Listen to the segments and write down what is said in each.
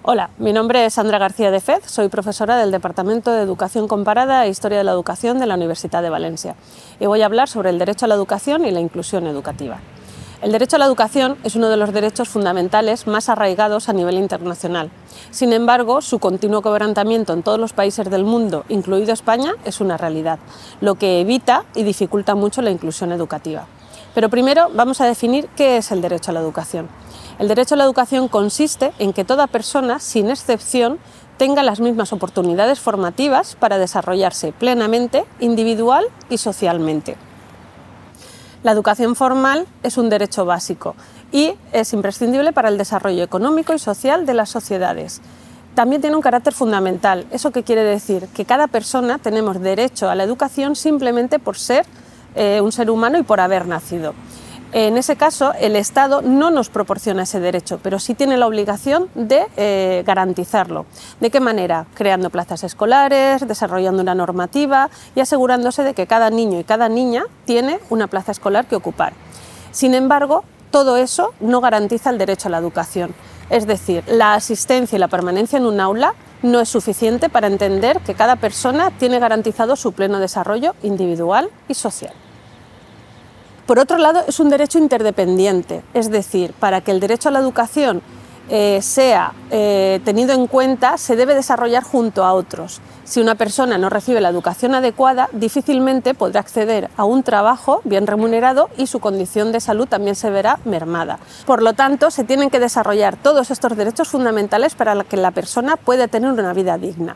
Hola, mi nombre es Sandra García de Fez, soy profesora del Departamento de Educación Comparada e Historia de la Educación de la Universidad de Valencia y voy a hablar sobre el derecho a la educación y la inclusión educativa. El derecho a la educación es uno de los derechos fundamentales más arraigados a nivel internacional. Sin embargo, su continuo quebrantamiento en todos los países del mundo, incluido España, es una realidad, lo que evita y dificulta mucho la inclusión educativa. Pero primero vamos a definir qué es el derecho a la educación. El derecho a la educación consiste en que toda persona, sin excepción, tenga las mismas oportunidades formativas para desarrollarse plenamente, individual y socialmente. La educación formal es un derecho básico y es imprescindible para el desarrollo económico y social de las sociedades. También tiene un carácter fundamental. ¿Eso qué quiere decir? Que cada persona tenemos derecho a la educación simplemente por ser un ser humano y por haber nacido. En ese caso, el Estado no nos proporciona ese derecho, pero sí tiene la obligación de garantizarlo. ¿De qué manera? Creando plazas escolares, desarrollando una normativa y asegurándose de que cada niño y cada niña tiene una plaza escolar que ocupar. Sin embargo, todo eso no garantiza el derecho a la educación. Es decir, la asistencia y la permanencia en un aula no es suficiente para entender que cada persona tiene garantizado su pleno desarrollo individual y social. Por otro lado, es un derecho interdependiente, es decir, para que el derecho a la educación sea tenido en cuenta, se debe desarrollar junto a otros. Si una persona no recibe la educación adecuada, difícilmente podrá acceder a un trabajo bien remunerado y su condición de salud también se verá mermada. Por lo tanto, se tienen que desarrollar todos estos derechos fundamentales para que la persona pueda tener una vida digna.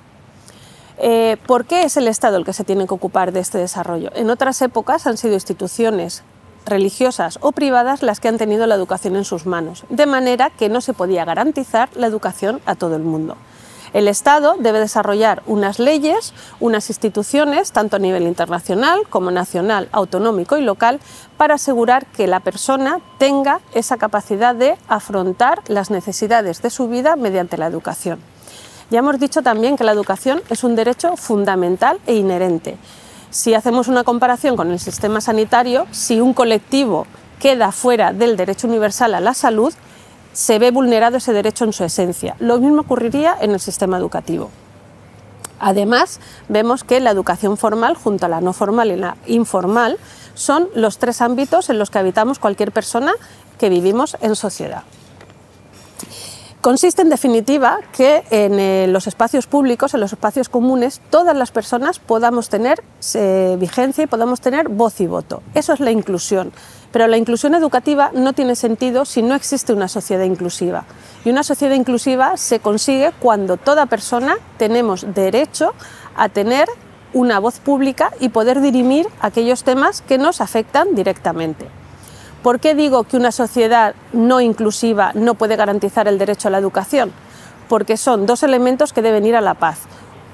¿Por qué es el Estado el que se tiene que ocupar de este desarrollo? En otras épocas han sido instituciones religiosas o privadas las que han tenido la educación en sus manos, de manera que no se podía garantizar la educación a todo el mundo. El Estado debe desarrollar unas leyes, unas instituciones, tanto a nivel internacional como nacional, autonómico y local, para asegurar que la persona tenga esa capacidad de afrontar las necesidades de su vida mediante la educación. Ya hemos dicho también que la educación es un derecho fundamental e inherente. Si hacemos una comparación con el sistema sanitario, si un colectivo queda fuera del derecho universal a la salud, se ve vulnerado ese derecho en su esencia. Lo mismo ocurriría en el sistema educativo. Además, vemos que la educación formal, junto a la no formal y la informal, son los tres ámbitos en los que habitamos cualquier persona que vivimos en sociedad. Consiste en definitiva que en los espacios públicos, en los espacios comunes, todas las personas podamos tener vigencia y podamos tener voz y voto. Eso es la inclusión. Pero la inclusión educativa no tiene sentido si no existe una sociedad inclusiva. Y una sociedad inclusiva se consigue cuando toda persona tenemos derecho a tener una voz pública y poder dirimir aquellos temas que nos afectan directamente. ¿Por qué digo que una sociedad no inclusiva no puede garantizar el derecho a la educación? Porque son dos elementos que deben ir a la par.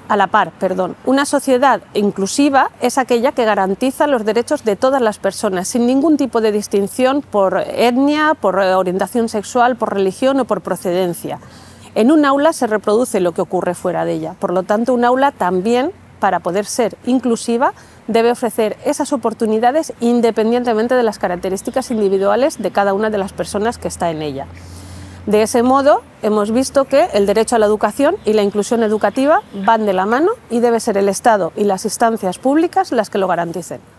Una sociedad inclusiva es aquella que garantiza los derechos de todas las personas, sin ningún tipo de distinción por etnia, por orientación sexual, por religión o por procedencia. En un aula se reproduce lo que ocurre fuera de ella. Por lo tanto, un aula también, para poder ser inclusiva, debe ofrecer esas oportunidades independientemente de las características individuales de cada una de las personas que está en ella. De ese modo, hemos visto que el derecho a la educación y la inclusión educativa van de la mano y debe ser el Estado y las instancias públicas las que lo garanticen.